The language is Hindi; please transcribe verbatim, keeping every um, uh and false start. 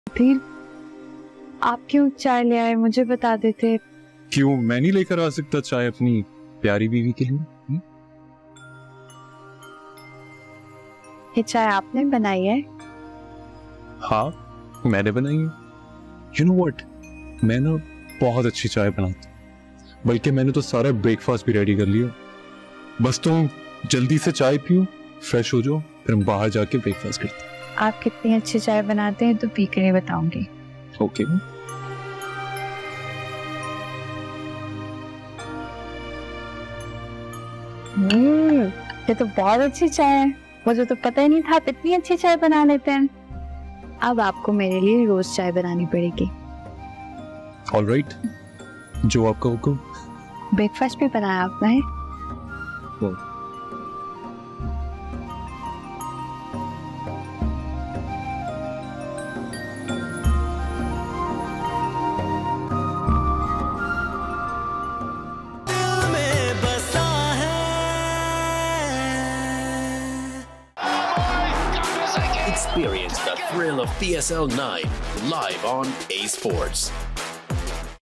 फिर आप क्यों चाय ले आए, मुझे बता देते। क्यों, मैं नहीं लेकर आ सकता चाय अपनी प्यारी बीवी के लिए? हुँ? ये चाय आपने बनाई है? हाँ मैंने बनाई है। यू नो व्हाट, मैं ना बहुत अच्छी चाय बनाता हूँ, बल्कि मैंने तो सारा ब्रेकफास्ट भी रेडी कर लिया। बस तुम जल्दी से चाय पियो, फ्रेश हो जाओ, फिर हम बाहर जाके ब्रेकफास्ट करते हैं। आप कितनी अच्छी चाय बनाते हैं तो पी कर ही बताऊंगी। ओके। हम्म, ये तो बहुत अच्छी चाय है, मुझे तो पता ही नहीं था आप इतनी अच्छी चाय बना लेते हैं। अब आपको मेरे लिए रोज चाय बनानी पड़ेगी। ऑल राइट, जो आपका हुक्म। ब्रेकफास्ट भी बनाया आपने? Experience the thrill of P S L nine live on A Sports.